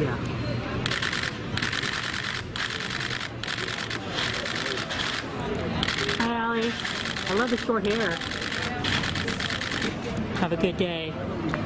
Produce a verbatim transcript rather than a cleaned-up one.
Yeah. Hi, Allie. I love the short hair. Have a good day.